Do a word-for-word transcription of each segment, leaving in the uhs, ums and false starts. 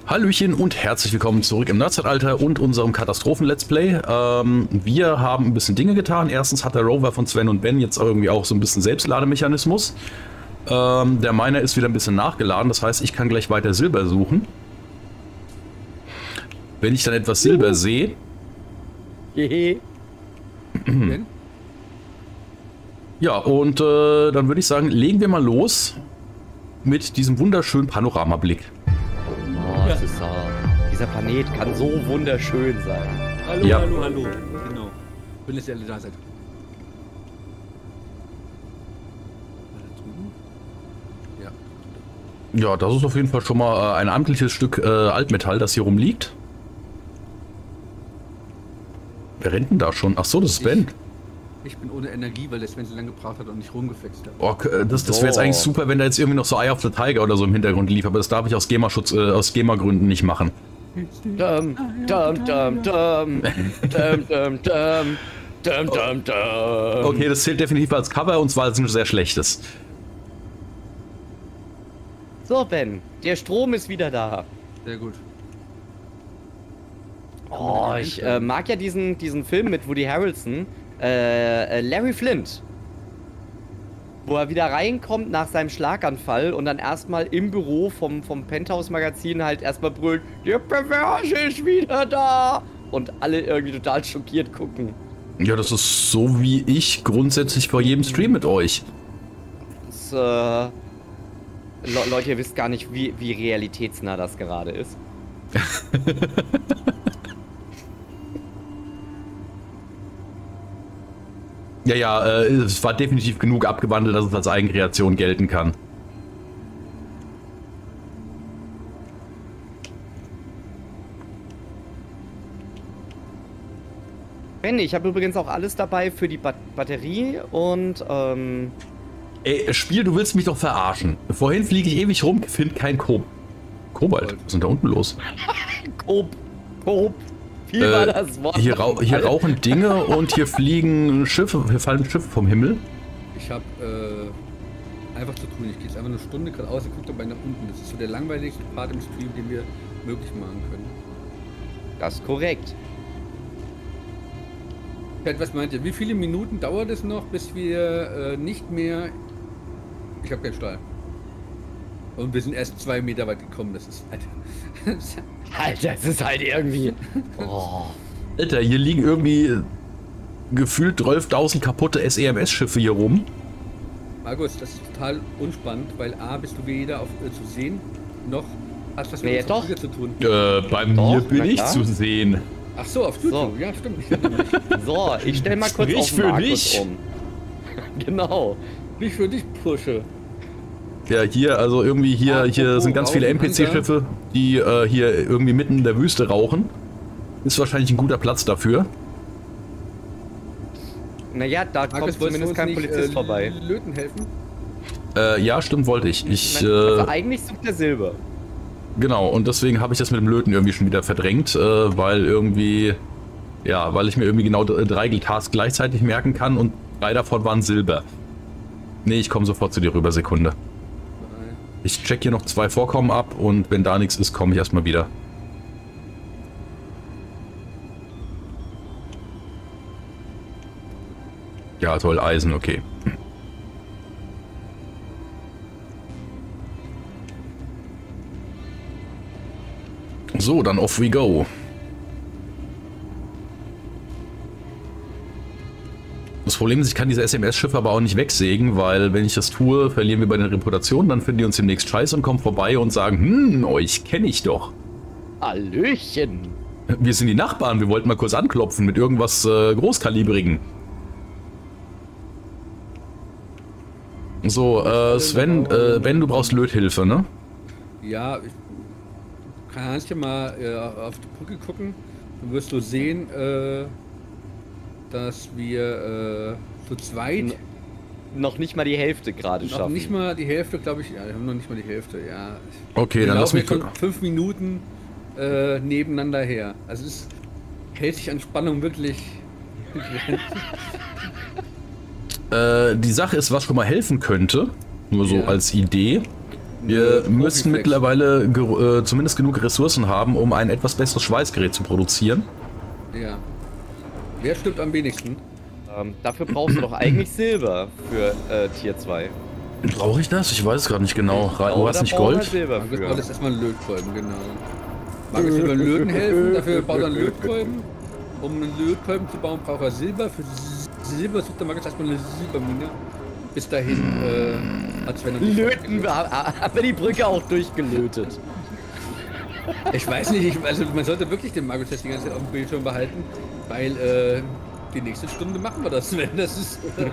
Hallöchen und herzlich willkommen zurück im Nerdzeitalter und unserem Katastrophen-Let's Play. Ähm, wir haben ein bisschen Dinge getan. Erstens hat der Rover von Sven und Ben jetzt irgendwie auch so ein bisschen Selbstlademechanismus. Ähm, der Miner ist wieder ein bisschen nachgeladen, das heißt, ich kann gleich weiter Silber suchen. Wenn ich dann etwas Silber uh. sehe... Ja, und äh, dann würde ich sagen, legen wir mal los mit diesem wunderschönen Panoramablick. Oh, das ist, uh, dieser Planet kann so wunderschön sein. Hallo, ja. hallo, hallo. Genau. Schön, dass ihr alle da seid. Ja. Ja, das ist auf jeden Fall schon mal äh, ein amtliches Stück äh, Altmetall, das hier rumliegt. Wer rennt denn da schon? Ach so, das ist Ben. Ich bin ohne Energie, weil der Sven so lange gebraucht hat und nicht rumgeflext hat. Oh, das das wäre jetzt eigentlich super, wenn da jetzt irgendwie noch so Eye of the Tiger oder so im Hintergrund lief, aber das darf ich aus GEMA-Schutz, äh, aus GEMA-Gründen nicht machen. Dum, dum, dum, dum. Dum, dum, dum. Dum, dum, dum. Okay, das zählt definitiv als Cover und zwar als ein sehr schlechtes. So, Ben, der Strom ist wieder da. Sehr gut. Oh, ich äh, mag ja diesen, diesen Film mit Woody Harrelson. Äh, Larry Flint, wo er wieder reinkommt nach seinem Schlaganfall und dann erstmal im Büro vom, vom Penthouse-Magazin halt erstmal brüllt, der Perverse ist wieder da! Und alle irgendwie total schockiert gucken. Ja, das ist so wie ich grundsätzlich vor jedem Stream mit euch. Das, äh, Le Leute, ihr wisst gar nicht, wie, wie realitätsnah das gerade ist. Ja, ja, äh, es war definitiv genug abgewandelt, dass es als Eigenkreation gelten kann. Ben, ich habe übrigens auch alles dabei für die Bat Batterie und, ähm... Ey, Spiel, du willst mich doch verarschen. Vorhin fliege ich ewig rum, finde kein Kob. Kobalt, was ist denn da unten los? Kob, Kob. Wie war äh, das Wort? Hier, rau hier rauchen Dinge und hier fliegen Schiffe, hier fallen Schiffe vom Himmel. Ich habe äh, einfach zu tun. Ich gehe jetzt einfach eine Stunde gerade aus und gucke dabei nach unten. Das ist so der langweiligste Part im Stream, den wir möglich machen können. Das ist korrekt. Chat, was meint ihr? Wie viele Minuten dauert es noch, bis wir äh, nicht mehr... Ich habe keinen Stahl. Und wir sind erst zwei Meter weit gekommen. Das ist... Alter, Alter, es ist halt irgendwie... Oh. Alter, hier liegen irgendwie gefühlt zwölftausend kaputte S E M S-Schiffe hier rum. Markus, das ist total unspannend, weil A, bist du weder auf, äh, zu sehen, noch hast was mit nee, uns zu tun. Äh, bei doch, mir bin ich zu sehen. Ach so, auf YouTube, so. Ja stimmt. Ich so, ich stell mal kurz Sprich auf für Markus dich. um. Genau. Nicht für dich, Pusche. Ja, hier, also irgendwie hier, Ah, hier oh, sind ganz oh, viele N P C-Schiffe, die äh, hier irgendwie mitten in der Wüste rauchen. Ist wahrscheinlich ein guter Platz dafür. Naja, da Markus, kommt zumindest kein nicht, Polizist äh, vorbei. Löten helfen? Äh, ja, stimmt, wollte ich. Ich, Ich mein, äh, also eigentlich sucht der Silber. Genau, und deswegen habe ich das mit dem Löten irgendwie schon wieder verdrängt, äh, weil irgendwie, ja, weil ich mir irgendwie genau drei Tasks gleichzeitig merken kann und drei davon waren Silber. Nee, ich komme sofort zu dir rüber, Sekunde. Ich check hier noch zwei Vorkommen ab und wenn da nichts ist, komme ich erstmal wieder. Ja, toll, Eisen, okay. So, dann off we go. Das Problem ist, ich kann diese S M S-Schiffe aber auch nicht wegsägen, weil wenn ich das tue, verlieren wir bei den Reputationen, dann finden die uns demnächst scheiße und kommen vorbei und sagen, hm, euch kenne ich doch. Hallöchen. Wir sind die Nachbarn, wir wollten mal kurz anklopfen mit irgendwas äh, Großkalibrigen. So, äh, Sven, äh, Ben, du brauchst Löthilfe, ne? Ja, ich kannst ja mal äh, auf die Brücke gucken. Dann wirst du sehen, äh, dass wir äh, zu zweit... N noch nicht mal die Hälfte gerade noch schaffen. nicht mal die Hälfte, glaube ich. Ja, wir haben noch nicht mal die Hälfte, ja. Okay, wir dann lass mich... schon fünf Minuten äh, nebeneinander her. Also es hält sich an Spannung wirklich... äh, die Sache ist, was schon mal helfen könnte, nur so Ja. als Idee. Wir Äh, müssen Profiflex. mittlerweile ge äh, zumindest genug Ressourcen haben, um ein etwas besseres Schweißgerät zu produzieren. Ja. Wer stirbt am wenigsten? Ähm, dafür brauchst du doch eigentlich Silber für äh, Tier zwei. Brauche ich das? Ich weiß es gerade nicht genau. Ich Du glaube, hast da nicht braucht man Gold? Silber Markus für. baut jetzt erstmal einen Lötkolben, genau. Markus will beim Löten helfen, dafür baut er einen Lötkolben. Um einen Lötkolben zu bauen, braucht er Silber. Für S- Silber sucht der Markus erstmal eine Silbermine. Bis dahin äh, hat Sven und ich Löten, wir haben haben wir die Brücke auch durchgelötet. Ich weiß nicht, ich, also man sollte wirklich den Markus jetzt die ganze Zeit auf dem Bildschirm behalten, weil äh, die nächste Stunde machen wir das, wenn das ist. Äh,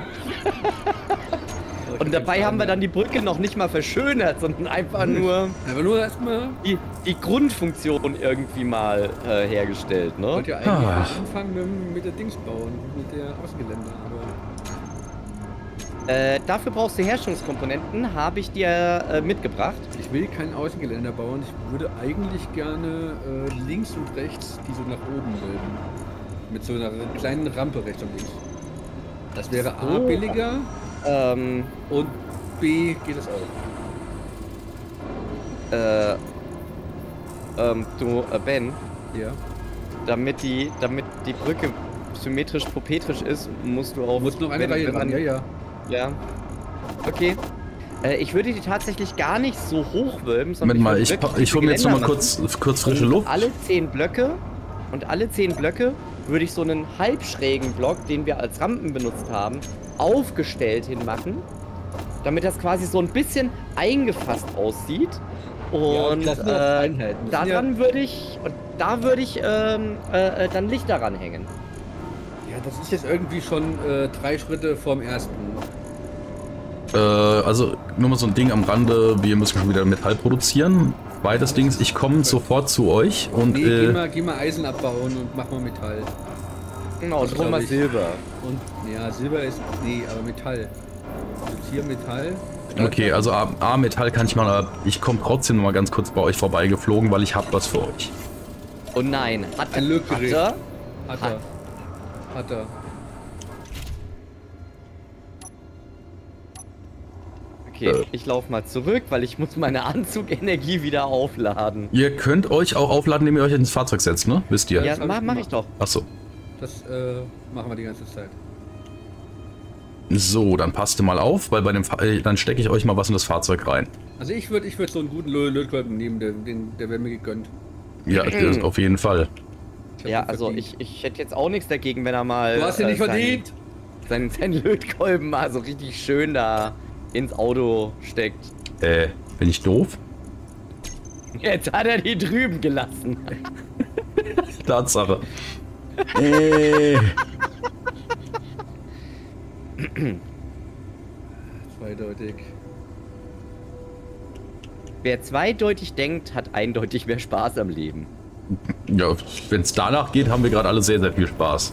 Und dabei haben wir dann die Brücke noch nicht mal verschönert, sondern einfach nur Einfach nur erstmal. die, die Grundfunktion irgendwie mal äh, hergestellt, Ich ne? wollte ja eigentlich Ah. anfangen mit, mit der Dings bauen, mit der Außengeländer, aber Äh, dafür brauchst du Herstellungskomponenten, habe ich dir äh, mitgebracht. ich will kein Außengeländer bauen. Ich würde eigentlich gerne äh, links und rechts die so nach oben bilden. Mit so einer kleinen Rampe rechts und links. Das wäre A So. billiger Ähm, und B geht es auch. äh, ähm, du, äh, Ben, Ja. damit die, damit die Brücke symmetrisch propetrisch ist, musst du auch... Du musst noch eine wenn- Reihe wenn ran, man- ja, ja. Ja. Okay. Äh, ich würde die tatsächlich gar nicht so hoch wölben, sondern Moment mal, würde ich, wirklich pa- ich hole mir jetzt noch mal Geländer kurz, machen. kurz frische Und Luft. Alle zehn Blöcke und alle zehn Blöcke würde ich so einen halbschrägen Block, den wir als Rampen benutzt haben, aufgestellt hinmachen, damit das quasi so ein bisschen eingefasst aussieht. Und das sind auch äh, Einheiten. Das sind daran würde ich und da würde ich ähm, äh, äh, dann Lichter ranhängen. Ja, das ist jetzt irgendwie schon äh, drei Schritte vorm ersten. Äh, also nur mal so ein Ding am Rande, wir müssen schon wieder Metall produzieren. Beides Dings, ich komme sofort zu euch und Nee, geh, äh, mal, geh mal Eisen abbauen und mach mal Metall. Genau, Das und hol glaub mal ich. Silber. Und ja, Silber ist. Nee, aber Metall. Also hier Metall. okay, also A, A Metall kann ich mal, aber ich komme trotzdem noch mal ganz kurz bei euch vorbeigeflogen, weil ich hab was für euch. Oh nein, hat, Ein Lötgerät. hat er? Hat er. Hat er. Okay, ich laufe mal zurück, weil ich muss meine Anzugenergie wieder aufladen. Ihr könnt euch auch aufladen, indem ihr euch ins Fahrzeug setzt, ne? Wisst ihr? Ja, das hab mach, ich mach ich gemacht. doch. Achso. Das äh, machen wir die ganze Zeit. So, dann passt ihr mal auf, weil bei dem Fa äh, dann stecke ich euch mal was in das Fahrzeug rein. Also ich würde ich würd so einen guten Lö- Lötkolben nehmen, der, den, der wäre mir gegönnt. Ja, äh, auf jeden Fall. Ich hab Ja, ihn also verdient. ich, ich hätte jetzt auch nichts dagegen, wenn er mal... Du hast ihn äh, nicht seinen- verdient! Seinen, seinen Lötkolben mal so richtig schön da ins Auto steckt. Äh, bin ich doof? Jetzt hat er die drüben gelassen. Tatsache. äh. Zweideutig. Wer zweideutig denkt, hat eindeutig mehr Spaß am Leben. Ja, wenn es danach geht, haben wir gerade alle sehr, sehr viel Spaß.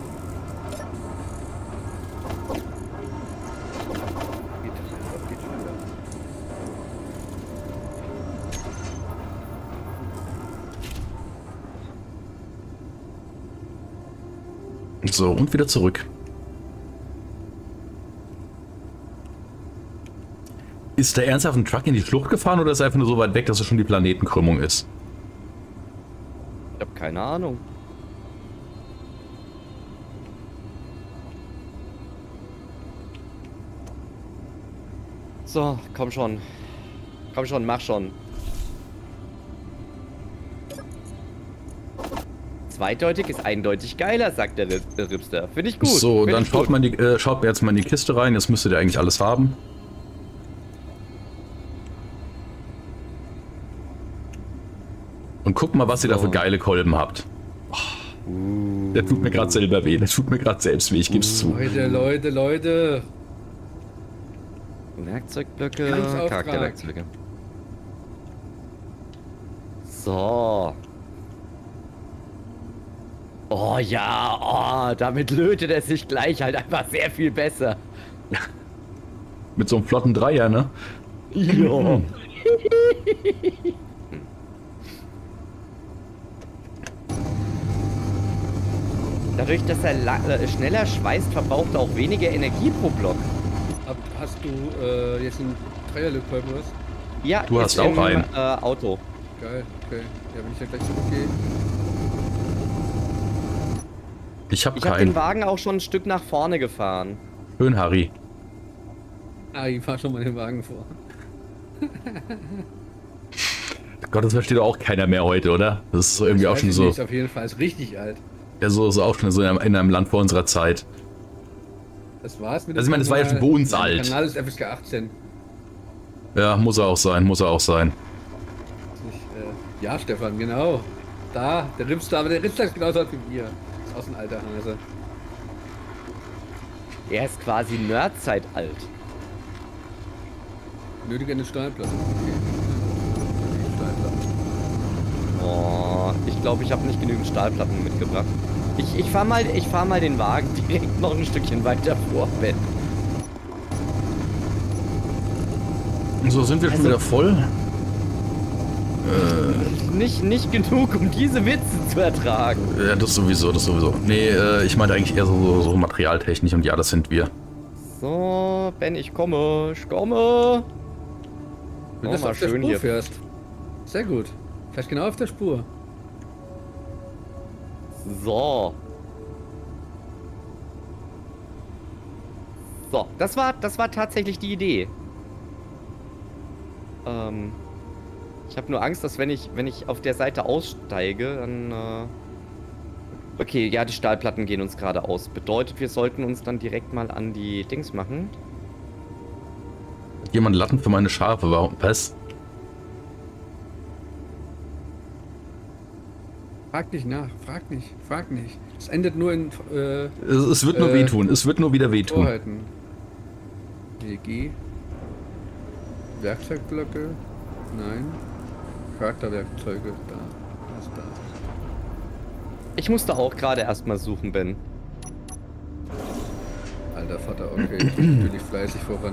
Geht schneller, geht schneller. So, und wieder zurück. Ist der ernsthaft ein Truck in die Schlucht gefahren oder ist er einfach nur so weit weg, dass es schon die Planetenkrümmung ist? Ich hab keine Ahnung. So, komm schon. Komm schon, mach schon. Zweideutig ist eindeutig geiler, sagt der Rip- der Ripster. Finde ich gut. So, Find dann ich schaut, gut. man die, äh, schaut mir jetzt mal in die Kiste rein. Jetzt müsstet ihr eigentlich alles haben. Und guckt mal, was ihr da für So. geile Kolben habt. Oh, der tut mir gerade selber weh. Der tut mir gerade selbst weh, ich geb's zu. Leute, Leute, Leute. Werkzeugblöcke, Kampfauftrag. Charakterwerkzeuge. So. Oh ja, oh, damit lötet er sich gleich halt einfach sehr viel besser. Mit so einem flotten Dreier, ne? Jo. Dadurch, dass er la- äh, schneller schweißt, verbraucht er auch weniger Energie pro Block. Hab, hast du äh, jetzt einen Dreierlötkolben oder was? Ja, Du hast ist auch im, einen. Äh, Auto. Geil, okay. Ja, wenn ich dann gleich zurückgehe. Ich habe Ich habe den keinen. Wagen auch schon ein Stück nach vorne gefahren. Schön, Harry. Ah, ich fahr schon mal den Wagen vor. Gott, das versteht doch auch keiner mehr heute, oder? Das ist irgendwie Das auch weiß schon ich so. nicht, auf jeden Fall ist richtig alt. Ja, so ist auch schon so in einem, in einem Land vor unserer Zeit. Das war's mit Also ich meine, das war ja schon bei uns Der alt. Kanal ist F S K achtzehn. Ja, muss er auch sein, muss er auch sein. Nicht, äh, ja, Stefan, genau. Da, der Ripster, aber der Ripster ist genauso alt wie wir. Ist auch ein alter Hase. Er ist quasi Nerdzeit alt. Nötige eine Stahlplatte. Okay. Die Stahlplatte. Oh, ich glaube, ich habe nicht genügend Stahlplatten mitgebracht. Ich, ich fahr mal, ich fahr mal den Wagen direkt noch ein Stückchen weiter vor, Ben. So, sind wir schon Also- wieder voll? Nicht, nicht genug, um diese Witze zu ertragen. Ja, das sowieso, das sowieso. Nee, äh, ich meinte eigentlich eher so, so, so materialtechnisch und ja, das sind wir. So, Ben, ich komme, ich komme. Wenn Oh, du mal auf der schön Spur hier. fährst. Sehr gut. Vielleicht genau auf der Spur. So. So, das war, das war tatsächlich die Idee. Ähm, ich habe nur Angst, dass wenn ich, wenn ich auf der Seite aussteige, dann... Äh okay, ja, die Stahlplatten gehen uns gerade aus. Bedeutet, wir sollten uns dann direkt mal an die Dings machen. Hat jemand Latten für meine Schafe? Warum? Was? Frag nicht nach, frag nicht, frag nicht. Es endet nur in äh, Es, es wird nur Äh, wehtun, es wird nur wieder wehtun. Vorhalten. W G. Werkzeugblöcke. Nein. Charakterwerkzeuge. Da. Was da? Ich musste auch gerade erstmal suchen, Ben. Alter Vater, okay. Ich bin natürlich fleißig voran.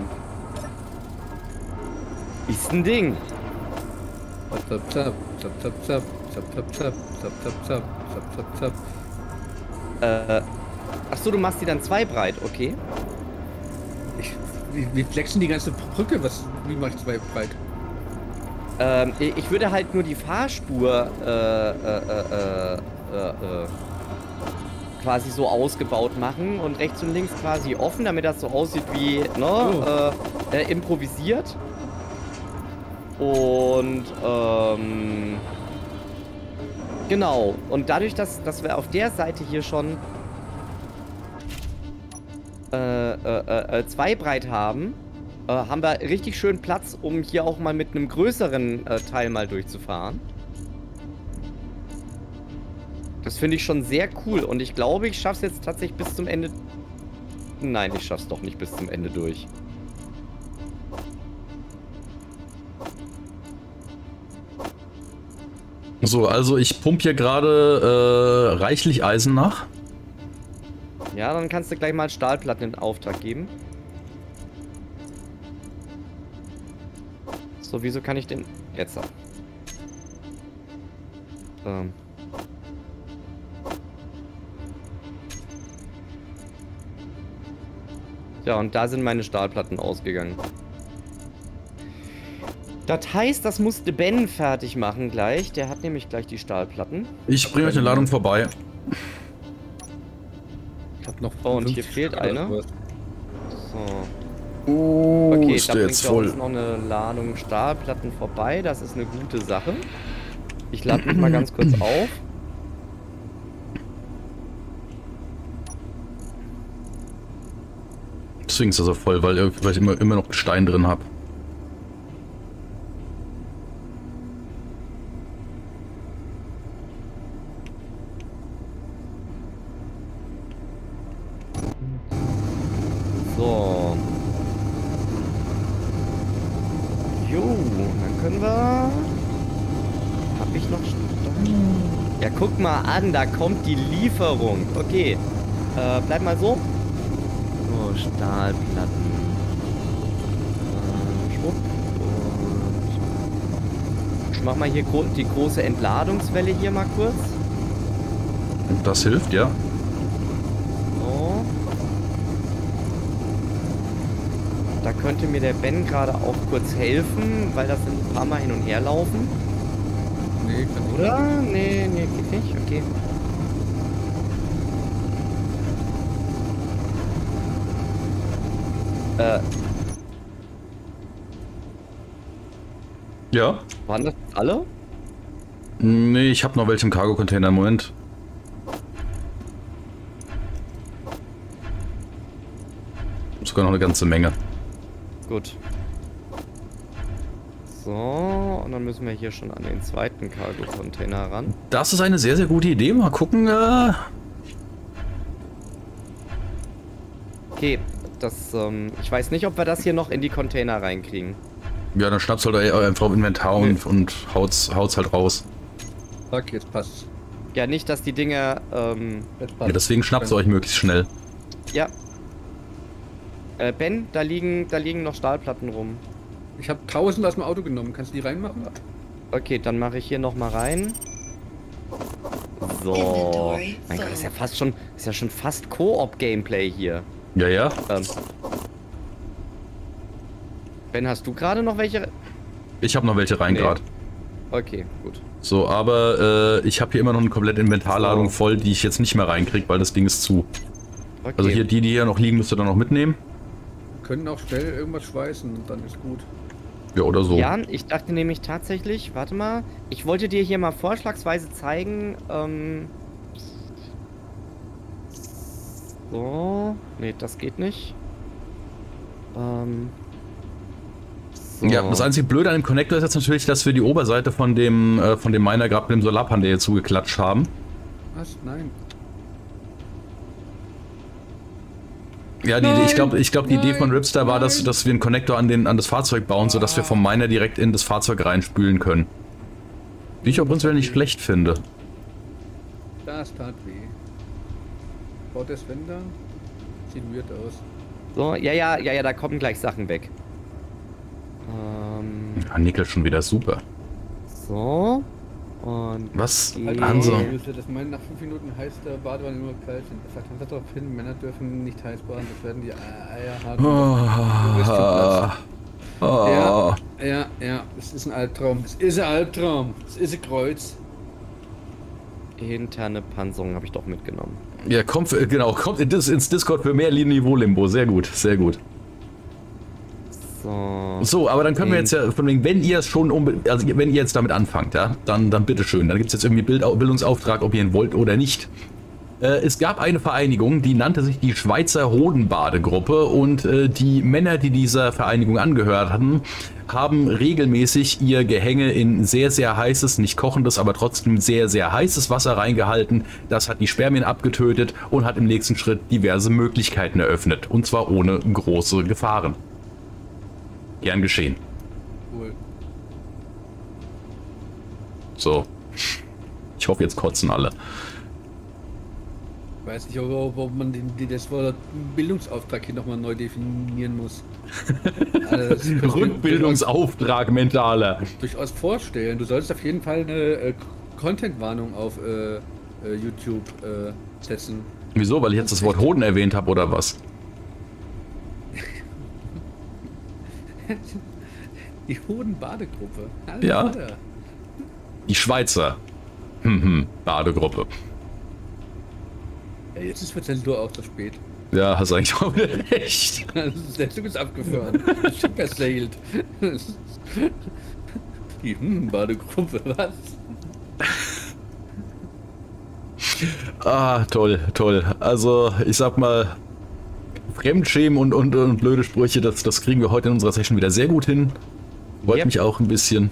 Ist ein Ding. Zap, zap, zap, zap, zap, zap, zap, zap, zap, zap, zap, zap, zap, zap. Äh, achso, du machst die dann zwei breit, okay. Ich, wie, wie flexen die ganze Brücke? Was, wie mache ich zwei breit? Ähm, ich ich würde halt nur die Fahrspur äh, äh, äh, äh, äh, quasi so ausgebaut machen und rechts und links quasi offen, damit das so aussieht wie, ne, Oh. äh, äh, improvisiert. Und, ähm, genau. Und dadurch, dass, dass wir auf der Seite hier schon äh, äh, äh, zwei breit haben, äh, haben wir richtig schön Platz, um hier auch mal mit einem größeren äh, Teil mal durchzufahren. Das finde ich schon sehr cool und ich glaube, ich schaffe es jetzt tatsächlich bis zum Ende... Nein, ich schaff's doch nicht bis zum Ende durch. So, also ich pump hier gerade äh, reichlich Eisen nach. Ja, dann kannst du gleich mal Stahlplatten in Auftrag geben. So, wieso kann ich den... Jetzt. Ähm. Ja, und da sind meine Stahlplatten ausgegangen. Das heißt, das musste Ben fertig machen gleich. Der hat nämlich gleich die Stahlplatten. Ich bringe euch eine Ladung vorbei. Ich hab noch Oh, und hier fünfzig fehlt Stück eine. oder sowas. So. Oh, Okay, ist da der bringt jetzt er uns voll. noch eine Ladung Stahlplatten vorbei. Das ist eine gute Sache. Ich lade mich mal ganz kurz auf. Deswegen ist er so voll, weil, weil ich immer, immer noch Stein drin habe. So. Jo, dann können wir... Hab ich noch... Stahl? Ja, guck mal an, da kommt die Lieferung. Okay. Äh, bleib mal so. So, Stahlplatten. Äh, schwupp. Und ich mach mal hier gro die große Entladungswelle hier mal kurz. Und das hilft, ja. So. Da könnte mir der Ben gerade auch kurz helfen, weil das sind ein paar Mal hin und her laufen. Nee, kann nicht. Oder? Nee, nee, geht nicht. Okay. Äh, Ja? waren das alle? Nee, ich habe noch welche im Cargo-Container. Moment. Sogar noch eine ganze Menge. Gut. So, und dann müssen wir hier schon an den zweiten Cargo-Container ran. Das ist eine sehr, sehr gute Idee. Mal gucken. Äh Okay, das, ähm, ich weiß nicht, ob wir das hier noch in die Container reinkriegen. ja, dann schnappst du halt einfach auf Inventar und, und haut's, haut's halt raus. Sag, jetzt passt. Ja, nicht, dass die Dinger, ähm, Jetzt passt. Ja, deswegen schnappt ihr euch möglichst schnell. ja. Äh, Ben, da liegen, da liegen noch Stahlplatten rum. Ich habe tausend aus dem Auto genommen. Kannst du die reinmachen? Okay, dann mache ich hier noch mal rein. So. Mein Gott, ist ja fast schon, ist ja schon fast Koop-Gameplay hier. Ja, ja. Ähm. Ben, hast du gerade noch welche? Ich habe noch welche rein Nee. gerade. Okay, gut. So, aber äh, ich habe hier immer noch eine komplette Inventarladung So. voll, die ich jetzt nicht mehr reinkriege, weil das Ding ist zu. Okay. Also hier, die, die hier noch liegen, müsst ihr dann noch mitnehmen. Wir können auch schnell irgendwas schweißen und dann ist gut. Ja, oder so. Jan, ich dachte nämlich tatsächlich, warte mal, ich wollte dir hier mal vorschlagsweise zeigen, ähm... So, nee, das geht nicht. Ähm... So. Ja, das einzige Blöde an dem Connector ist jetzt natürlich, dass wir die Oberseite von dem, äh, von dem Miner gerade mit dem Solarpanel hier zugeklatscht haben. Was? Nein. Ja, die, Nein, ich glaube, ich glaub, die Idee von nein, Ripster war, dass, nein. dass wir einen Connector an, den, an das Fahrzeug bauen, sodass wir vom Miner direkt in das Fahrzeug reinspülen können. Die ich auch prinzipiell nicht schlecht finde. Das tat weh. Baut der Sven da? Sieht weird aus. So, ja, ja, ja, ja, da kommen gleich Sachen weg. Ähm, Ja, Nickel schon wieder super. so. Und Was? die- Hansa. Das meinen nach fünf Minuten heiß der Badewanne nur kalt sind. Das sagt Hansa darauf hin, Männer dürfen nicht heiß baden, das werden die Eier haben. Oh, oh. Ja, ja, ja, es ist ein Albtraum. Es ist ein Albtraum. Es ist ein Kreuz. interne Panzerung habe ich doch mitgenommen. Ja, kommt, äh, genau, kommt in das, ins Discord für mehr Niveau-Limbo. Sehr gut, sehr gut. So. So, aber dann können wir jetzt ja, von wegen, wenn ihr es schon, unbe also wenn ihr jetzt damit anfangt, ja, dann, dann bitteschön. Dann gibt es jetzt irgendwie Bild Bildungsauftrag, ob ihr ihn wollt oder nicht. Äh, es gab eine Vereinigung, die nannte sich die Schweizer Hodenbadegruppe und äh, die Männer, die dieser Vereinigung angehört hatten, haben regelmäßig ihr Gehänge in sehr, sehr heißes, nicht kochendes, aber trotzdem sehr, sehr heißes Wasser reingehalten. Das hat die Spermien abgetötet und hat im nächsten Schritt diverse Möglichkeiten eröffnet. Und zwar ohne große Gefahren. Gern geschehen. Cool. So. Ich hoffe, jetzt kotzen alle. Ich weiß nicht, ob, ob man den, den, das Wort Bildungsauftrag hier nochmal neu definieren muss. Also, das könnte ich mir Rückbildungsauftrag mentaler. durchaus vorstellen. Du solltest auf jeden Fall eine äh, Content-Warnung auf äh, äh, YouTube äh, setzen. Wieso? Weil ich jetzt das Wort Hoden erwähnt habe oder was? Die Hoden-Badegruppe. Ja. Die Schweizer. Hm, hm, Badegruppe. Ja, jetzt ist für Zensur auch zu spät. Ja, hast eigentlich auch wieder recht. Der Zug ist abgefahren. Das Schiff versailt. Die hm, Badegruppe, was? Ah, toll, toll. Also, ich sag mal, Fremdschämen und, und, und blöde Sprüche, das, das kriegen wir heute in unserer Session wieder sehr gut hin. Freut Yep. mich auch ein bisschen.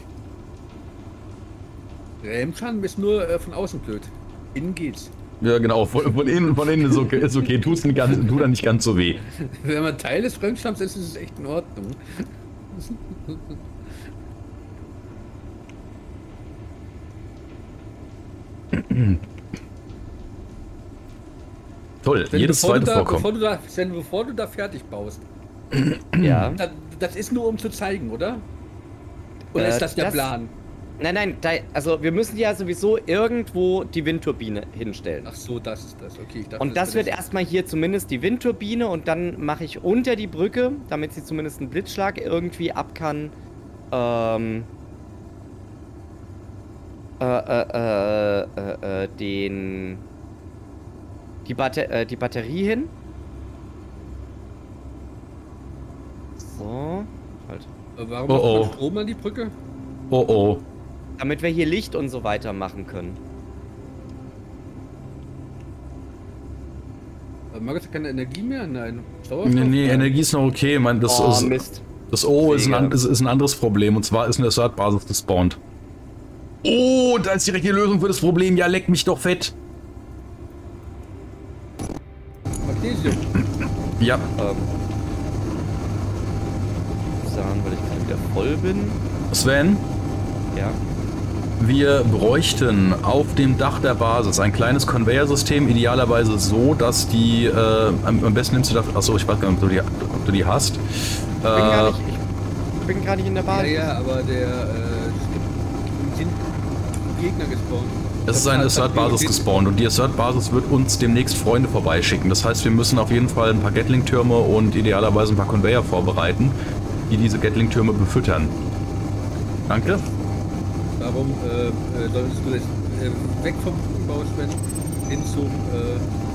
Remschaden ist nur äh, von außen blöd. Innen geht's. Ja, genau, von, von innen, von innen ist okay, ist okay. Tut's nicht ganz, tut dann nicht ganz so weh. Wenn man Teil des Fremdschams ist, ist es echt in Ordnung. Toll, Sven, jedes bevor zweite du da, vorkommt. Bevor du, da, Sven, bevor du da fertig baust, Ja. das, das ist nur um zu zeigen, oder? Oder Äh, ist das der das- Plan? Nein, nein, da, also wir müssen ja sowieso irgendwo die Windturbine hinstellen. Ach so, das ist das. Okay, ich dachte, Und das wird erstmal hier zumindest die Windturbine und dann mache ich unter die Brücke, damit sie zumindest einen Blitzschlag irgendwie ab kann, ähm, äh, äh, äh, äh, äh, den, die, Batter äh, die Batterie hin. So, halt. Warum Oh, macht man oh. Strom an die Brücke? Oh oh. Damit wir hier Licht und so weiter machen können. Aber Markus hat keine Energie mehr? Nein. Sauerstoff? Nee, nee, Nein. Energie ist noch okay. Ich meine, das, Oh, ist, Mist. das O ist ein, Digga. an- ist, ist ein anderes Problem. Und zwar ist eine Assert-Basis gespawnt. Oh, da ist direkt die Lösung für das Problem. Ja, leck mich doch fett. Magnesium. Ja, Ähm. Sagen, weil ich gerade wieder voll bin. Sven, Ja. wir bräuchten auf dem Dach der Basis ein kleines Conveyor-System, idealerweise so, dass die, äh, am, am besten nimmst du das, achso, ich weiß gar nicht, ob du die, ob du die hast. Ich bin gar Äh, nicht, ich bin gar nicht in der Ja, Basis. ja, aber der, äh, es gibt, sind Gegner gespawnt. es ist eine Assert-Basis gespawnt und die Assert-Basis wird uns demnächst Freunde vorbeischicken. Das heißt, wir müssen auf jeden Fall ein paar Gatling-Türme und idealerweise ein paar Conveyor vorbereiten, die diese Gatling-Türme befüttern. Danke. Warum äh, äh, solltest du jetzt äh, weg vom Brückenbau, Sven, hin zum äh,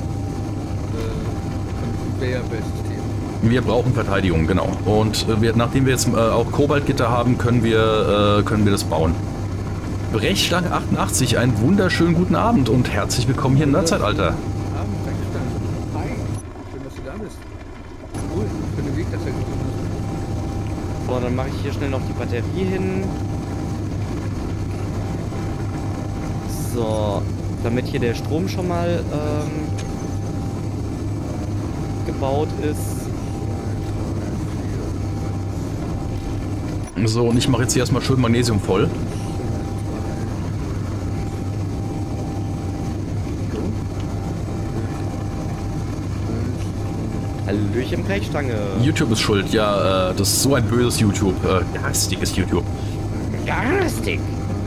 äh, Conveyor-Belt-System? Wir brauchen Verteidigung, genau. Und äh, wir, nachdem wir jetzt äh, auch Kobaltgitter haben, können wir, äh, können wir das bauen. Brechstange achtundachtzig, einen wunderschönen guten Abend und herzlich willkommen hier im Nerdzeitalter. Abend, Brechstange. Hi. Schön, dass du da bist. Cool, für den Weg, dass er gefunden hast. So, dann mache ich hier schnell noch die Batterie hin. So, damit hier der Strom schon mal ähm, gebaut ist. So, und ich mache jetzt hier erstmal schön Magnesium voll. Hallöchen Brechstange. YouTube ist schuld, ja, äh, das ist so ein böses YouTube, äh, garstiges YouTube. Garstig.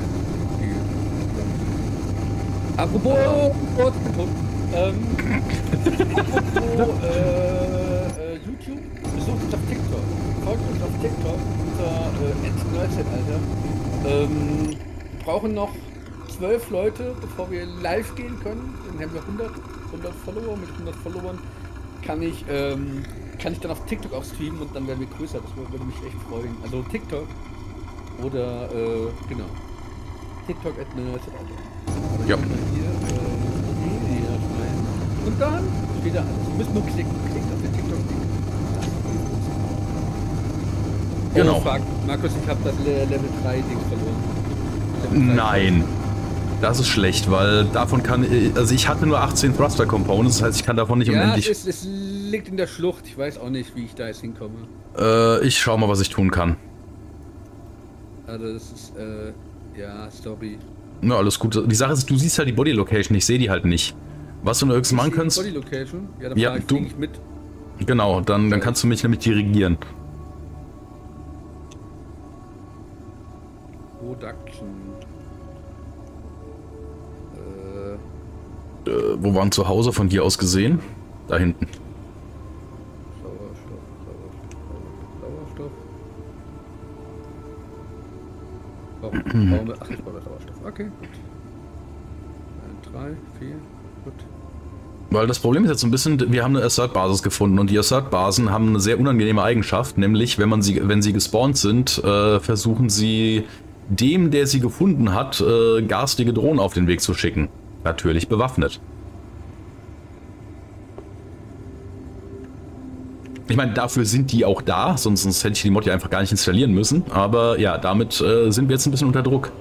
Apropos, oh, ich bin tot. Ähm, apropos äh, äh, YouTube, besucht uns auf TikTok. Folgt uns auf TikTok unter äh, Nerdzeitalter. Ähm, wir brauchen noch zwölf Leute, bevor wir live gehen können. Dann haben wir hundert, hundert Follower. Mit hundert Followern kann ich, ähm, kann ich dann auf TikTok auch streamen und dann werden wir größer. Das würde mich echt freuen. Also TikTok oder, äh, genau. TikTok at Nerdzeitalter. Ja. Hier, äh, hier rein. Und dann steht da alles. Wir müssen nur klicken. Klickt auf den TikTok-Link. Genau. Oh, fuck. Markus, ich habe das Le Level drei Ding verloren. Level drei. Nein. Das ist schlecht, weil davon kann ich, also ich hatte nur achtzehn Thruster Components, das heißt, ich kann davon nicht Ja, es, unendlich. ist, es liegt in der Schlucht. Ich weiß auch nicht, wie ich da jetzt hinkomme. Äh, ich schau mal, was ich tun kann. Also das ist, äh, ja, sorry. Na, alles gut. Die Sache ist, du siehst halt die Body Location, ich sehe die halt nicht. Was du nur höchstens machen kannst. Body Location? Ja, dann Ja, fahr ich, du- flieg ich mit. Genau, dann, dann kannst du mich nämlich dirigieren. Production. Äh, Äh, wo waren zu Hause von hier aus gesehen? Da hinten. Sauerstoff, Sauerstoff, Sauerstoff. Warum? Warum? Ach, ich brauche Sauerstoff. Okay, gut. Ein, drei, vier, gut. Weil das Problem ist jetzt so ein bisschen, wir haben eine Assert-Basis gefunden und die Assert-Basen haben eine sehr unangenehme Eigenschaft, nämlich wenn man sie, wenn sie gespawnt sind, äh, versuchen sie dem, der sie gefunden hat, äh, garstige Drohnen auf den Weg zu schicken. Natürlich bewaffnet. Ich meine, dafür sind die auch da, sonst, sonst hätte ich die Mod ja einfach gar nicht installieren müssen. Aber ja, damit äh, sind wir jetzt ein bisschen unter Druck.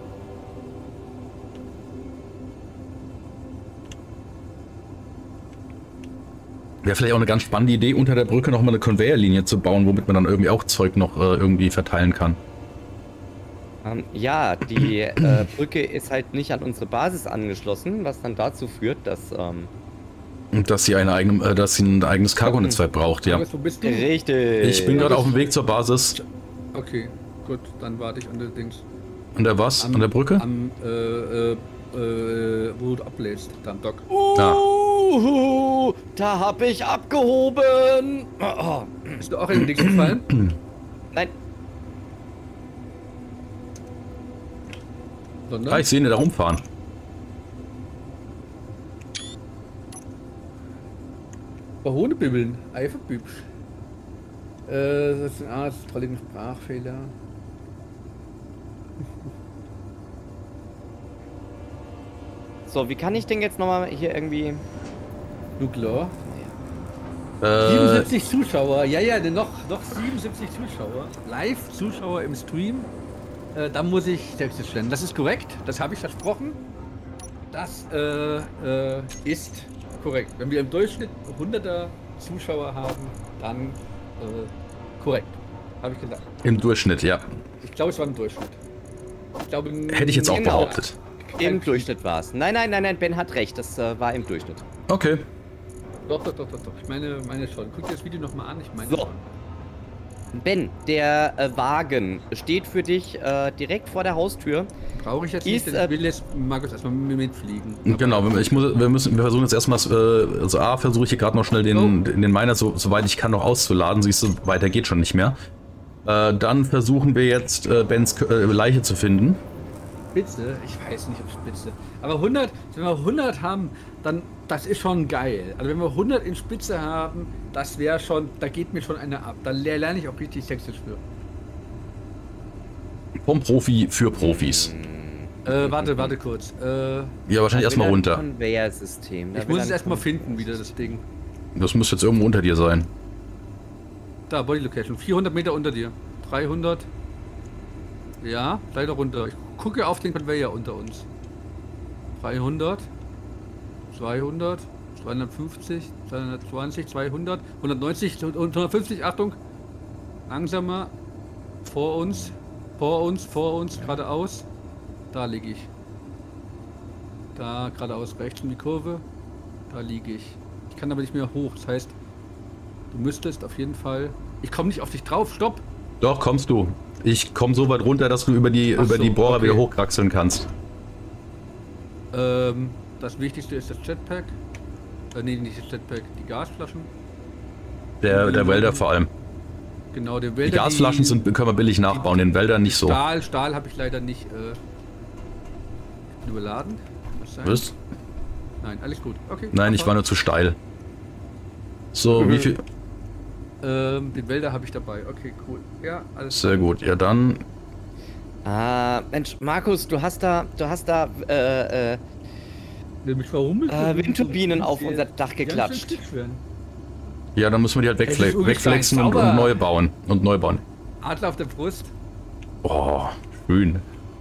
Wäre vielleicht auch eine ganz spannende Idee, unter der Brücke nochmal eine Conveyor-Linie zu bauen, womit man dann irgendwie auch Zeug noch äh, irgendwie verteilen kann. Ähm, ja, die äh, Brücke ist halt nicht an unsere Basis angeschlossen, was dann dazu führt, dass... Ähm, Und dass sie, eine eigene, äh, dass sie ein eigenes Cargo-Netzwerk braucht, ja. Markus, wo bist du? richtig. Ich bin gerade auf dem Weg zur Basis. Okay, gut, dann warte ich an den Dings. An der was? Am, An der Brücke? Am, äh, äh, äh, wo du ablädst, da am Dock. Uh, da hab ich abgehoben. Oh. Bist du auch in den Dings gefallen? Nein, Ah, ich sehe ihn da rumfahren. Hohnebibbeln, Eiferbübsch. Äh, das ist ein Arzt, trolligen Sprachfehler. so, wie kann ich denn jetzt nochmal hier irgendwie... Du klar. Äh, siebenundsiebzig Zuschauer, ja, ja, noch, noch siebenundsiebzig Zuschauer. Live-Zuschauer im Stream. Äh, da muss ich Texte stellen. Das ist korrekt, das habe ich versprochen. Das äh, äh, ist korrekt. Wenn wir im Durchschnitt hunderter Zuschauer haben, dann äh, korrekt. Habe ich gesagt. Im Durchschnitt, ja. Ich glaube, es war im Durchschnitt. Ich glaube, Hätte ich jetzt auch Genau. behauptet. Im Durchschnitt war es. Nein, nein, nein, nein, Ben hat recht, das äh, war im Durchschnitt. Okay. Doch, doch, doch, doch, doch. Ich meine, meine schon. Guck dir das Video nochmal an. Ich meine So. schon. Ben, der äh, Wagen steht für dich äh, direkt vor der Haustür. Brauche ich jetzt Ist, nicht, denn äh, ich will jetzt Markus erstmal mitfliegen. Genau, wir- ich muss, wir müssen, wir versuchen jetzt erstmal, äh, also A, versuche ich hier gerade noch schnell den, Oh. den Miner, so, soweit ich kann, noch auszuladen. Siehst du, weiter geht schon nicht mehr. Äh, dann versuchen wir jetzt, äh, Bens äh, Leiche zu finden. Spitze? Ich weiß nicht, ob Spitze. Aber hundert, wenn wir hundert haben, dann, das ist schon geil. Also wenn wir hundert in Spitze haben, das wäre schon, da geht mir schon einer ab. Da ler- lerne ich auch richtig sächsisch für. Vom Profi für Profis. Äh, warte, warte kurz. Äh, Ja, wahrscheinlich erstmal runter. Conveyor-System. ich muss es erstmal finden, wieder das Ding. Das müsste jetzt irgendwo unter dir sein. Da, Body Location. vierhundert Meter unter dir. dreihundert. Ja, leider runter. Ich gucke auf den Conveyor unter uns. dreihundert. zweihundert. zweihundertfünfzig. zweihundertzwanzig. zweihundert. hundertneunzig und hundertfünfzig. Achtung. Langsamer. Vor uns. Vor uns. Vor uns. Geradeaus. Da liege ich. Da geradeaus rechts um die Kurve. Da liege ich. Ich kann aber nicht mehr hoch. Das heißt, du müsstest auf jeden Fall... Ich komme nicht auf dich drauf. Stopp. Doch, kommst du. Ich komme so weit runter, dass du über die, Ach über so, die Bohrer okay. wieder hochkraxeln kannst. Ähm, das Wichtigste ist das Jetpack. Äh, nee, nicht das Jetpack, die Gasflaschen. Der, der Wälder vor allem. Genau, den Die Wälder. Gasflaschen sind, können wir billig nachbauen, den Wäldern nicht so. Stahl, Stahl habe ich leider nicht äh, überladen. Was sein? Was? Nein, alles gut. Okay. Nein, ich war nur zu steil. So, wie viel? Ähm, den Wälder habe ich dabei. Okay, cool. Ja, alles Sehr gut. Ja, dann. Ah, Mensch, Markus, du hast da, du hast da äh, äh, Nämlich warum? äh, Windturbinen auf unser Dach geklatscht. Ja, dann müssen wir die halt wegfle Es ist wegflexen und, sauber. und neu bauen. Und neu bauen. Adler auf der Brust. Oh, schön.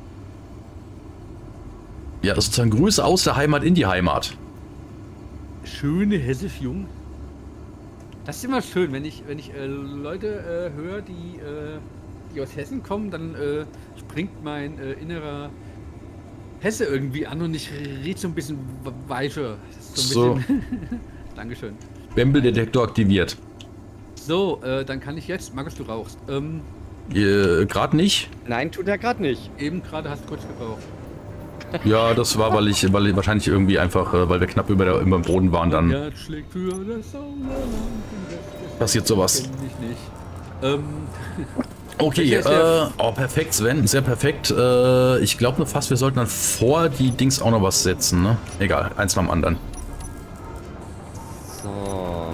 Ja, das ist sozusagen Grüße aus der Heimat in die Heimat. Schöne hessisch jung. Das ist immer schön, wenn ich, wenn ich äh, Leute äh, höre, die, äh, die aus Hessen kommen, dann äh, springt mein äh, innerer Hesse irgendwie an und ich riech so ein bisschen weicher. Das ist so ein bisschen. Dankeschön. Bembel-Detektor aktiviert. So, äh, dann kann ich jetzt. Markus, du rauchst. Ähm, Äh, gerade nicht. Nein, tut er gerade nicht. eben gerade hast du kurz geraucht. Ja, das war, weil ich, weil ich wahrscheinlich irgendwie einfach, äh, weil wir knapp über, der, über dem Boden waren, dann Herz schlägt für das Sauerland. passiert sowas. Kenn ich nicht. Ähm, Okay, Welcher ist der- äh, oh, perfekt, Sven, sehr perfekt. Äh, ich glaube nur fast, wir sollten dann vor die Dings auch noch was setzen, ne? Egal, eins nach dem anderen. So.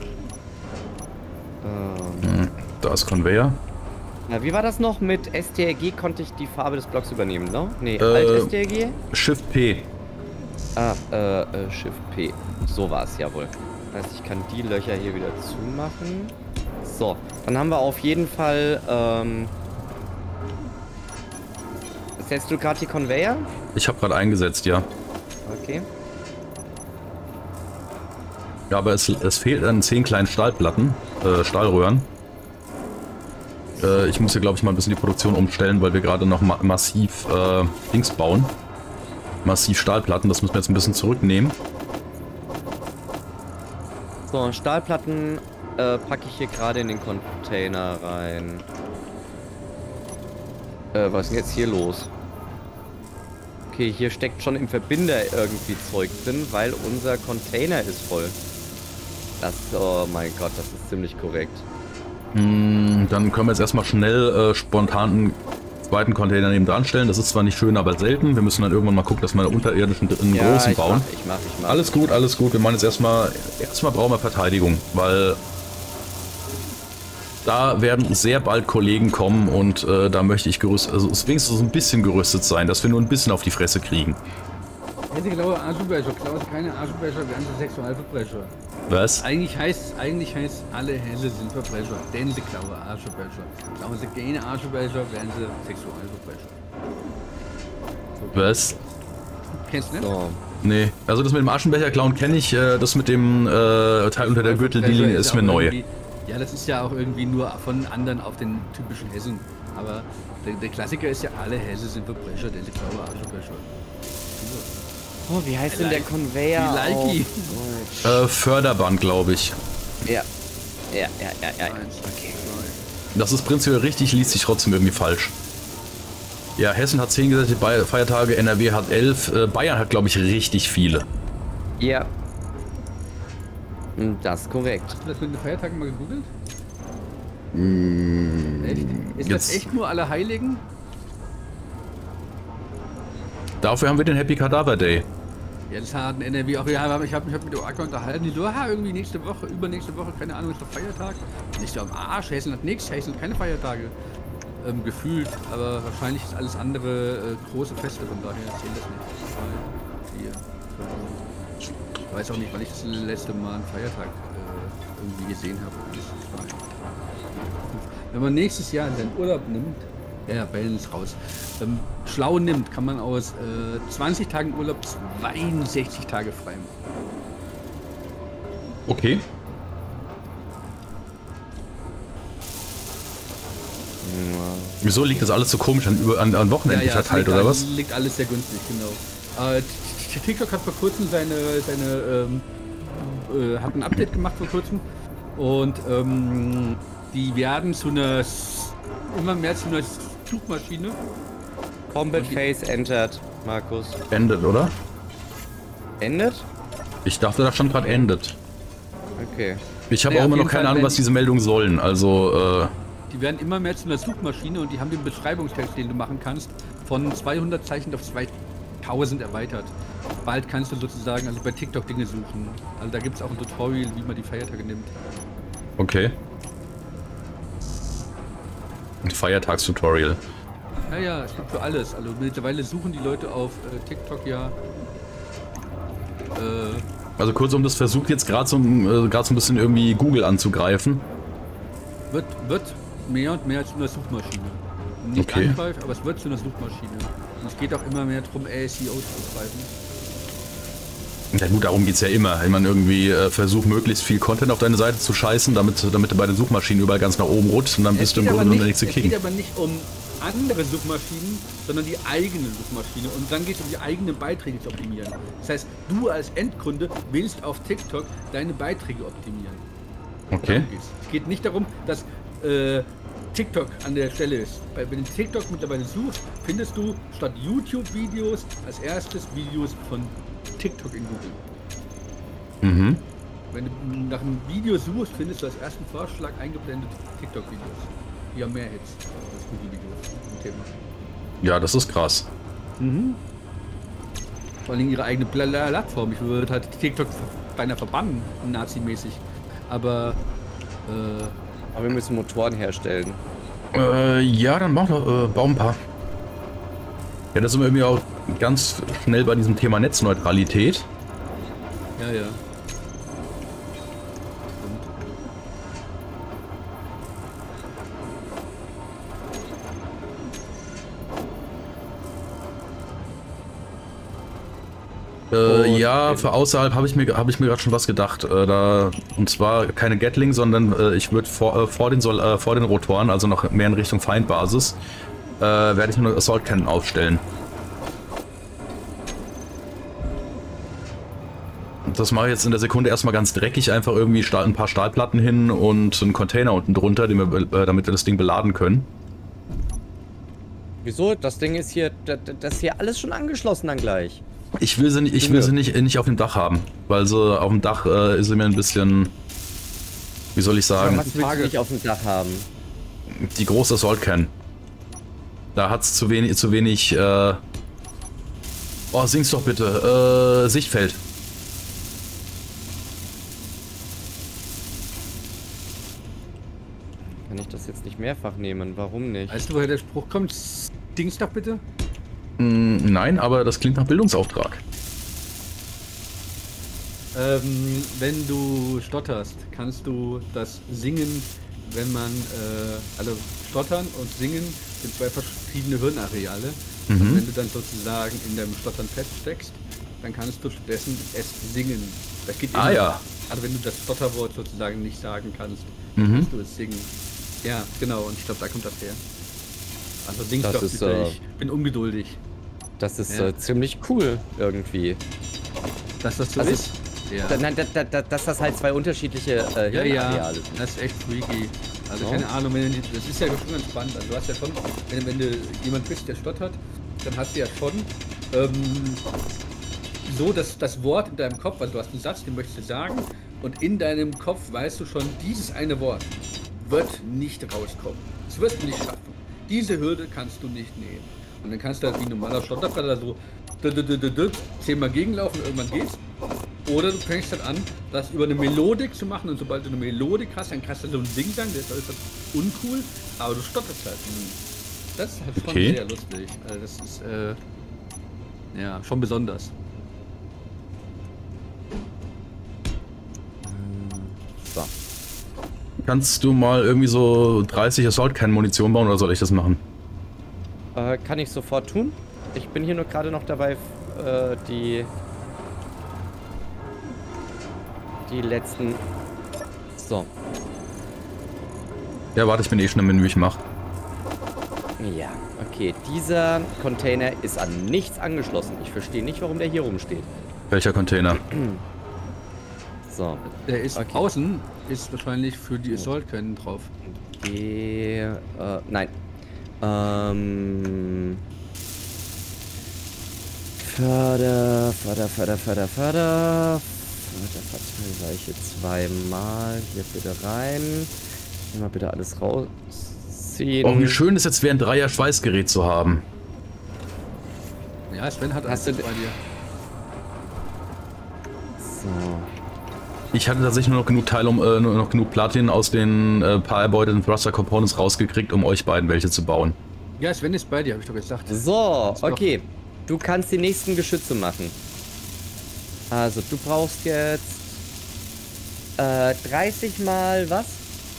Ähm, Hm, da ist Conveyor. na, wie war das noch? Mit S T R G konnte ich die Farbe des Blocks übernehmen, ne? Nee, Äh, Alt S T R G? Shift P. Ah, äh, äh, Shift P. So war es, jawohl. Das heißt, ich kann die Löcher hier wieder zumachen. So, dann haben wir auf jeden Fall, ähm... Setzt du gerade die Conveyor? Ich habe gerade eingesetzt, ja. Okay. Ja, aber es, es fehlt an zehn kleinen Stahlplatten, äh, Stahlröhren. Äh, ich muss hier, glaube ich, mal ein bisschen die Produktion umstellen, weil wir gerade noch ma massiv äh, Dings bauen. Massiv Stahlplatten, das müssen wir jetzt ein bisschen zurücknehmen. So, Stahlplatten äh, packe ich hier gerade in den Container rein. Äh, was ist denn jetzt hier los? Okay, hier steckt schon im Verbinder irgendwie Zeug drin, weil unser Container ist voll. Das, oh mein Gott, das ist ziemlich korrekt. Hm, dann können wir jetzt erstmal schnell äh, spontan einen zweiten Container neben dran stellen. Das ist zwar nicht schön, aber selten. Wir müssen dann irgendwann mal gucken, dass wir einen unterirdischen einen Ja, großen ich bauen. Mach, ich mach, ich mach. Alles gut, alles gut. Wir machen jetzt erstmal, erstmal brauchen wir Verteidigung, weil da werden sehr bald Kollegen kommen und äh, da möchte ich gerüstet, also wenigstens so ein bisschen gerüstet sein, dass wir nur ein bisschen auf die Fresse kriegen. Hätte glaube Aschenbecher, klauen Sie keine Aschenbecher, wären Sie Sexualverbrecher. Was? Eigentlich heißt, eigentlich heißt, alle Helle sind Verbrecher, denn sie klauen Aschenbecher. Klauen Sie keine Aschenbecher, wären Sie Sexualverbrecher. So. Was? Kennst du nicht? So. Nee, also das mit dem Aschenbecher klauen kenne ich, äh, das mit dem äh, Teil unter der Gürtellinie ist mir neu. Ja, das ist ja auch irgendwie nur von anderen auf den typischen Hessen. Aber der, der Klassiker ist ja, alle Hesse sind Verbrecher, denn sie klauen Aschenbecher. Oh, wie heißt denn der Conveyor? Wie Oh, Äh, Förderband, glaube ich. ja. Ja, ja, ja, ja. Okay. Das ist prinzipiell richtig, liest sich trotzdem irgendwie falsch. Ja, Hessen hat zehn gesetzliche Be- Feiertage, N R W hat elf, äh, Bayern hat, glaube ich, richtig viele. Ja. Hm, Das ist korrekt. Hast du das mit den Feiertagen mal gegoogelt? Mm, Echt? Ist jetzt- das echt nur Allerheiligen? Dafür haben wir den Happy Cadaver Day. Ja, das hat ein N R W auch. Ja, ich habe mich hab mit dem Acker unterhalten. Die so, ah, irgendwie nächste Woche, übernächste Woche, keine Ahnung, ist doch Feiertag. Nicht so am Arsch, Hessen hat nichts, Hessen hat keine Feiertage. Ähm, gefühlt, aber wahrscheinlich ist alles andere äh, große Feste, von daher zählt das nicht. Zwei, vier, fünf. Ich weiß auch nicht, weil ich das letzte Mal einen Feiertag äh, irgendwie gesehen habe. Zwei, vier, wenn man nächstes Jahr seinen Urlaub nimmt, ja, Bellen ist raus, ähm, schlau nimmt, kann man aus äh, zwanzig Tagen Urlaub zweiundsechzig Tage frei machen. Okay. Wieso liegt das alles so komisch an, über- an, an Wochenenden verteilt, liegt oder alles, was? liegt alles sehr günstig, genau. Äh, TikTok hat vor kurzem seine, seine ähm, äh, hat ein Update gemacht vor kurzem und ähm, die werden zu einer s- immer mehr zu einer Suchmaschine. Combat Phase entered, Markus. Endet, oder? Endet? Ich dachte, da stand gerade endet. Okay. Ich habe Naja, auch immer auf noch jeden keine Fall, Ahnung, wenn- was diese Meldungen sollen. Also, äh, Die werden immer mehr zu einer Suchmaschine und die haben den Beschreibungstext, den du machen kannst, von zweihundert Zeichen auf zweitausend erweitert. Bald kannst du sozusagen also bei TikTok Dinge suchen. Also da gibt es auch ein Tutorial, wie man die Feiertage nimmt. okay. Ein Feiertagstutorial. Ja, ja, es gibt für alles. Also mittlerweile suchen die Leute auf äh, TikTok ja. Äh, Also kurzum, das versucht jetzt gerade so, äh, gerade so ein bisschen irgendwie Google anzugreifen. wird, wird mehr und mehr zu einer Suchmaschine. Nicht Okay. angreift, aber es wird zu einer Suchmaschine. Und es geht auch immer mehr darum, S E O zu betreiben. Ja gut, darum geht's ja immer. Ich meine, irgendwie äh, versuch möglichst viel Content auf deine Seite zu scheißen, damit, damit du bei den Suchmaschinen überall ganz nach oben rutscht und dann bist du im geht Grunde aber genommen der nicht, nächste es King. geht aber nicht um andere Suchmaschinen, sondern die eigene Suchmaschine. Und dann geht es um die eigenen Beiträge zu optimieren. Das heißt, du als Endkunde willst auf TikTok deine Beiträge optimieren. Okay. Darum geht's. Es geht nicht darum, dass äh, TikTok an der Stelle ist. Weil wenn du TikTok mittlerweile suchst, findest du statt YouTube-Videos als erstes Videos von TikTok in Google. Mhm. Wenn du nach einem Video suchst, findest du als ersten Vorschlag eingeblendet TikTok-Videos. Die haben mehr Hits als Google-Videos zum Thema. Ja, das ist krass. Vor allem ihre eigene Pla- Pla- Plattform. Ich würde halt TikTok beinahe verbannen, nazimäßig. Aber äh, Aber wir müssen Motoren herstellen. Äh, ja, dann mach doch, äh, bau ein paar. Ja, das sind wir irgendwie auch ganz schnell bei diesem Thema Netzneutralität. ja, ja. Äh, Und ja, eben- für außerhalb habe ich mir, habe ich mir gerade schon was gedacht. Äh, da, und zwar keine Gatling, sondern äh, ich würde vor, äh, vor, den Sol äh, vor den Rotoren, also noch mehr in Richtung Feindbasis, äh, werde ich mir eine Assault Cannon aufstellen. Und das mache ich jetzt in der Sekunde erstmal ganz dreckig, einfach irgendwie Stahl, ein paar Stahlplatten hin und einen Container unten drunter, den wir, äh, damit wir das Ding beladen können. Wieso? Das Ding ist hier, das, das ist hier alles schon angeschlossen dann gleich. Ich will sie nicht, ich will sie nicht, nicht auf dem Dach haben, weil sie auf dem Dach äh, ist sie mir ein bisschen, wie soll ich sagen, Was willst du nicht auf dem Dach haben? die große Assault Can. Da hat's zu wenig, zu wenig, äh, oh, sing's doch bitte, äh, Sichtfeld. Kann ich das jetzt nicht mehrfach nehmen? Warum nicht? Weißt du, woher der Spruch kommt? Dings doch bitte? Mm, nein, aber das klingt nach Bildungsauftrag. Ähm, wenn du stotterst, kannst du das Singen, wenn man, äh, also Stottern und Singen sind zwei verschiedene Hirnareale. Mhm. Und wenn du dann sozusagen in deinem Stottern feststeckst, dann kannst du stattdessen es singen. Das geht Ah immer. ja. Also wenn du das Stotterwort sozusagen nicht sagen kannst, Mhm. kannst du es singen. Ja, genau, und ich glaube, da kommt das her. Also sing's Das doch ist, bitte, äh, ich bin ungeduldig. Das ist Ja. äh, ziemlich cool irgendwie. Dass das so Also ist? Ja. Da- Nein, da, da, da, dass das halt zwei unterschiedliche äh, Ja, ja, Hirnareale sind. das ist echt freaky. Also Ja. keine Ahnung, wenn du, die- das ist ja schon ganz spannend. Also du hast ja schon, wenn, wenn du jemand bist, der stottert, dann hast du ja schon ähm, so das, das Wort in deinem Kopf, also du hast einen Satz, den möchtest du sagen und in deinem Kopf weißt du schon, dieses eine Wort wird nicht rauskommen. Das wirst du nicht schaffen. Diese Hürde kannst du nicht nehmen. Und dann kannst du halt wie ein normaler Stotterfahrer so d- d- d- d- d- zehnmal gegenlaufen, irgendwann geht's. Oder du fängst halt an, das über eine Melodik zu machen und sobald du eine Melodik hast, dann kannst du so ein Ding sagen, das ist alles uncool, aber du stotterst halt nie. Das ist halt schon Okay. sehr lustig. Also das ist, äh, ja, schon besonders. So. Kannst du mal irgendwie so dreißig Assault Can Munition bauen oder soll ich das machen? Äh, kann ich sofort tun. Ich bin hier nur gerade noch dabei, f- äh, die... Die letzten... So. Ja, warte, ich bin eh schon im Menü, ich mach. Ja, okay. Dieser Container ist an nichts angeschlossen. Ich verstehe nicht, warum der hier rumsteht. Welcher Container? So. Der ist Okay. außen, ist wahrscheinlich für die Assault Cannon drauf. G... Äh, nein. Ähm... Förder, Förder, Förder, Förder, Förder. Förderverteileiche zweimal. Hier bitte rein. Hier mal bitte alles rausziehen. Oh, wie schön es jetzt wäre, ein Dreier-Schweißgerät zu haben. Ja, Sven hat Hast alles du- bei dir. So. Ich hatte tatsächlich nur noch genug Teile, um äh, nur noch genug Platin aus den äh, paar erbeuteten Thruster Components rausgekriegt, um euch beiden welche zu bauen. Ja, Sven ist bei dir, habe ich doch gesagt. So, Das war- okay. Du kannst die nächsten Geschütze machen. Also, du brauchst jetzt äh, dreißig mal was?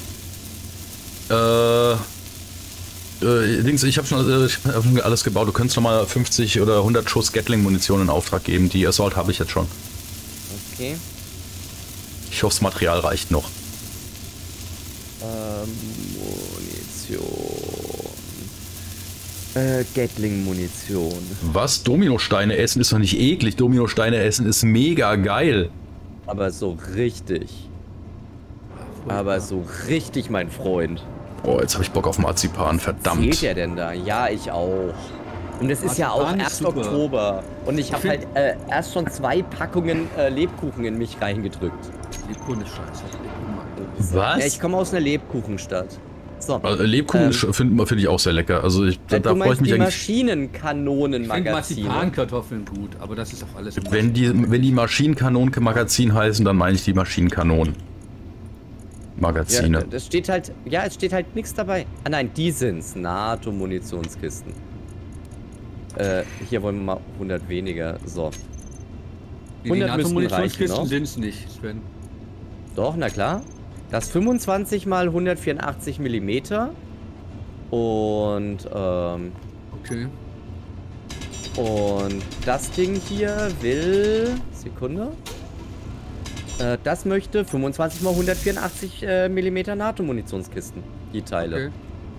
Äh, äh, Dings, ich habe schon, äh, ich hab schon alles gebaut. Du könntest noch mal fünfzig oder hundert Schuss Gatling-Munition in Auftrag geben. Die Assault habe ich jetzt schon. Okay. Ich hoffe, das Material reicht noch. Ähm, Munition. Äh, Gatling-Munition. Was? Dominosteine essen ist doch nicht eklig. Dominosteine essen ist mega geil. Aber so richtig. Aber so richtig, mein Freund. Oh, jetzt habe ich Bock auf Marzipan. Zählt Verdammt. der denn da? Ja, ich auch. Und es ist ja auch Marzipan ist erst super. Oktober. Und ich habe Ich halt find- äh, erst schon zwei Packungen äh, Lebkuchen in mich reingedrückt. Lebkuchen ist scheiße. Lebkuchen mag ich nicht. Was? Ja, ich komme aus einer Lebkuchenstadt. So. Also, Lebkuchen Ähm, ist- finde find ich auch sehr lecker. Also ich, da, Äh, da du freue ich meinst mich die eigentlich. Ich finde Maschinenkanonenmagazine. Marzipankartoffeln gut, aber das ist auch alles. Wenn die, wenn die Maschinenkanonen-Magazin heißen, dann meine ich die Maschinenkanonen. Ja, Magazine. das steht halt, ja, es steht halt nichts dabei. Ah nein, die sind's. NATO-Munitionskisten. Äh, hier wollen wir mal hundert weniger. So. Die hundert müssten NATO-Munitionskisten reichen, ne? sind es nicht, Sven. Doch, na klar. Das fünfundzwanzig mal hundertvierundachtzig Millimeter. Und, ähm, Okay. und das Ding hier will... Sekunde. Äh, das möchte fünfundzwanzig mal hundertvierundachtzig äh, Millimeter NATO-Munitionskisten. Die Teile. Okay.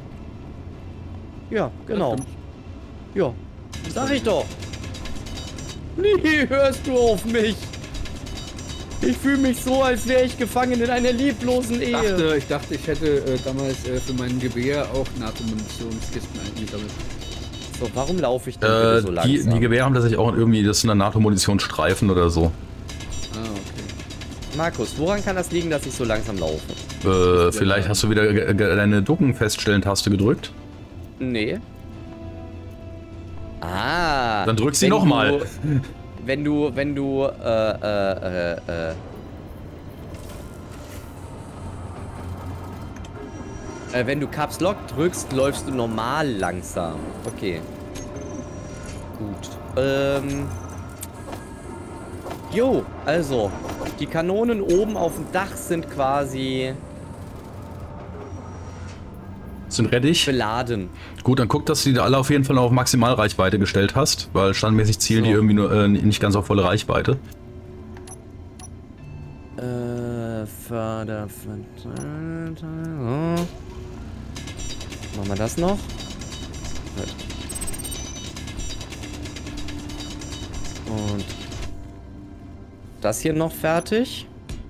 Ja, genau. Das stimmt. Ja, sag ich doch. Nie hörst du auf mich. Ich fühle mich so, als wäre ich gefangen in einer lieblosen Ich Ehe. dachte, ich dachte, ich hätte äh, damals äh, für mein Gewehr auch NATO-Munitionskisten eingesammelt. So, warum laufe ich denn Äh, bitte so langsam? die, die Gewehre haben tatsächlich auch irgendwie, das sind dann NATO-Munitionsstreifen oder so. Ah, okay. Markus, woran kann das liegen, dass ich so langsam laufe? Äh, vielleicht hast du wieder ge- ge- deine Ducken-Feststellen-Taste gedrückt. Nee. Ah. Dann drück sie wenn nochmal. du- Wenn du, wenn du, äh, äh, äh, äh. Äh, wenn du Caps Lock drückst, läufst du normal langsam. Okay. Gut. Ähm. Jo, also. Die Kanonen oben auf dem Dach sind quasi Sind Rettich. beladen. Gut, dann guck, dass du die alle auf jeden Fall auf Maximalreichweite gestellt hast, weil standmäßig zielen So. die irgendwie nur, äh, nicht ganz auf volle Reichweite. Äh, Förder... Hm. Machen wir das noch? Gut. Und das hier noch fertig.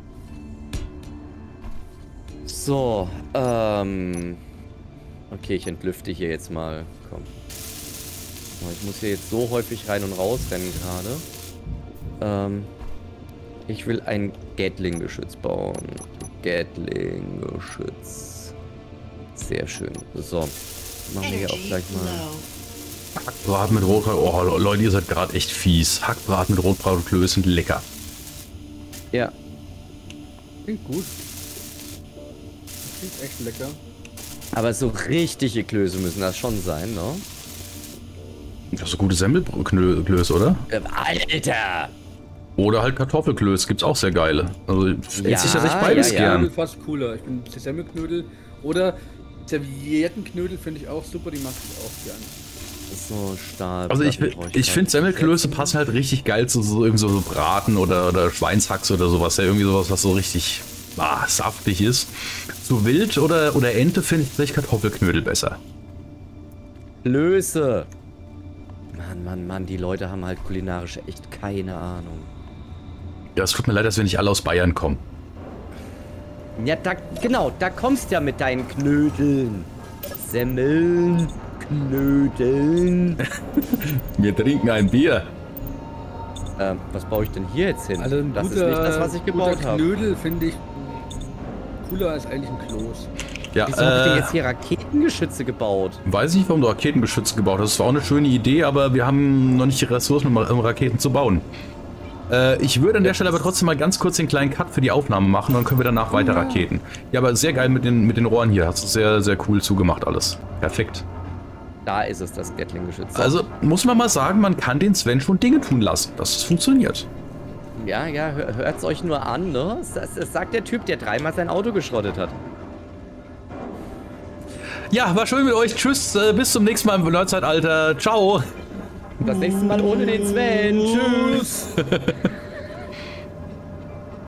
So, ähm... okay, ich entlüfte hier jetzt mal. Komm. So, ich muss hier jetzt so häufig rein und raus rennen gerade. Ähm... Ich will ein Gatling-Geschütz bauen. Gatling-Geschütz. Sehr schön. So. Machen wir hier auch gleich mal. Hackbraten mit Rotkraut. Oh, Leute, ihr seid gerade echt fies. Hackbraten mit Rotkraut und Klöße sind lecker. Ja. Klingt gut. Klingt echt lecker. Aber so richtige Klöße müssen das schon sein, ne? Das ist so gute Semmelklöße, oder? Ähm, Alter! Oder halt Kartoffelklöße, gibt's auch sehr geile. Also, Ja, esse ich tatsächlich beides ja, ja. gern. Knödel fast cooler. Ich bin Semmelknödel oder Serviettenknödel finde ich auch super, die mag ich auch gern. So, Stahl. Also ich, ich finde Semmelklöße passen halt richtig geil zu so, irgendwie so Braten oder, oder Schweinshaxe oder sowas. Ja, irgendwie sowas, was so richtig ah, saftig ist. Zu Wild oder, oder Ente finde ich tatsächlich Kartoffelknödel besser. Klöße! Mann, Mann, Mann, die Leute haben halt kulinarisch echt keine Ahnung. Ja, es tut mir leid, dass wir nicht alle aus Bayern kommen. Ja, da, genau, da kommst ja mit deinen Knödeln. Semmeln, Knödeln. Wir trinken ein Bier. ähm, was baue ich denn hier jetzt hin? Also ein das guter, ist nicht das, was ich gebaut guter habe. Knödel finde ich cooler als eigentlich ein Kloß. Ja, Wieso habe ich denn äh, jetzt hier Raketengeschütze gebaut? weiß nicht, warum du Raketengeschütze gebaut hast. Das war auch eine schöne Idee, aber wir haben noch nicht die Ressourcen, um um Raketen zu bauen. Äh, ich würde an der Stelle aber trotzdem mal ganz kurz den kleinen Cut für die Aufnahme machen, dann können wir danach weiter Raketen. Ja, aber sehr geil mit den, mit den Rohren hier. Hast du sehr, sehr cool zugemacht alles. Perfekt. Da ist es, das Gatling-Geschütz. Also muss man mal sagen, man kann den Sven schon Dinge tun lassen. Das funktioniert. Ja, ja, hör, hört's euch nur an, ne? Das, das sagt der Typ, der dreimal sein Auto geschrottet hat. Ja, war schön mit euch. Tschüss, äh, bis zum nächsten Mal im Nerdzeitalter. Ciao. Und das nächste Mal ohne den Sven. Tschüss.